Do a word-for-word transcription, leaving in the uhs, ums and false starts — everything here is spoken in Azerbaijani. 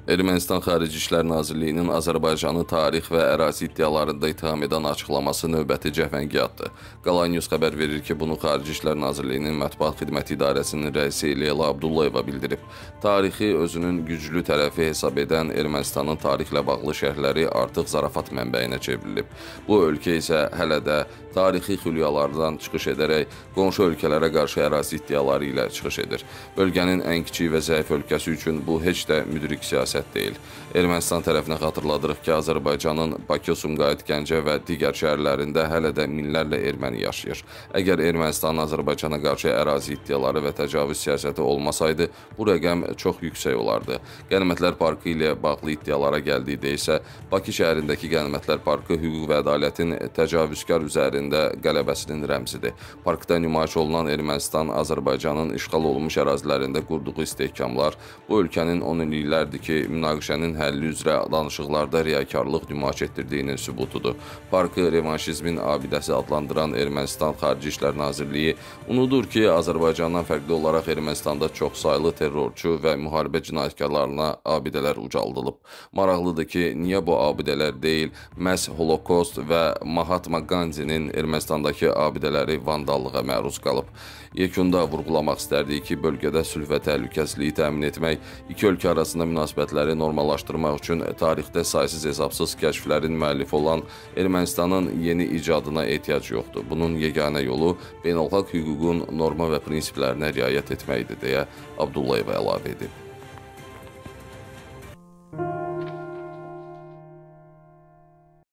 Ermənistan Xarici İşlər Nazirliyinin Azərbaycanı tarix və ərazi iddialarında ittiham edən açıqlaması növbəti cəfəngiyatdır. Qalan News xəbər verir ki, bunu Xarici İşlər Nazirliyinin Mətbuat Xidməti İdarəsinin rəisi Leyla Abdullayeva bildirib. Tarixi özünün güclü tərəfi hesab edən Ermənistanın tarixlə bağlı şərhləri artıq zarafat mənbəyinə çevrilib. Bu ölkə isə hələ də tarixi xülyalardan çıxış edərək qonşu ölkələrə qarşı ərazi iddiaları ilə çıxış edir. Bölgənin ən kiçik və zəif ölkəsi üçün bu heç də müdrik siyasət deyil. Ermənistan tərəfinə xatırladırıq ki, Azərbaycanın Bakı, Sumqayıt, Gəncə və digər şəhərlərində hələ də minlərlə erməni yaşayır. Əgər Ermənistanın Azərbaycana qarşı ərazi iddiaları və təcavüz siyasəti olmasaydı, bu rəqəm çox yüksək olardı. Qənimətlər Parkı ilə bağlı iddialara gəldikdə isə Bakı şəhərindəki Qənimətlər Parkı hüquq və ədalətin təcavüzkar üzərində qələbəsinin rəmzidir. Parkda nümayiş olunan Ermənistan Azərbaycanın işğal olunmuş ərazilərində qurduğu istehkamlar bu ölkənin on illiklərdir ki, münaqişənin həlli üzrə danışıqlarda riyakarlıq nümayiş etdirdiyinin sübutudur. Parkı revanşizmin abidəsi adlandıran Ermənistan Xarici İşlər Nazirliyi unudur ki, Azərbaycandan fərqli olaraq Ermənistanda çoxsaylı terrorçu və müharibə cinayətkarlarına abidələr ucaldılıb. Maraqlıdır ki, niyə bu abidələr deyil, məhz Holokost və Mahatma Gandhinin Ermənistandakı abidələri vandallığa məruz qalıb. Yekunda vurğulamaq istərdik ki, bölgədə sülh və təhlükəsizliyi təmin etmək, iki ölkə arasında münasibətləri normallaşdırmaq üçün tarixdə saysız hesabsız kəşflərin müəllifi olan Ermənistanın yeni icadına ehtiyac yoxdur. Bunun yeganə yolu beynəlxalq hüququn norma və prinsiplərinə riayət etməkdir, deyə Abdullayeva əlavə edib.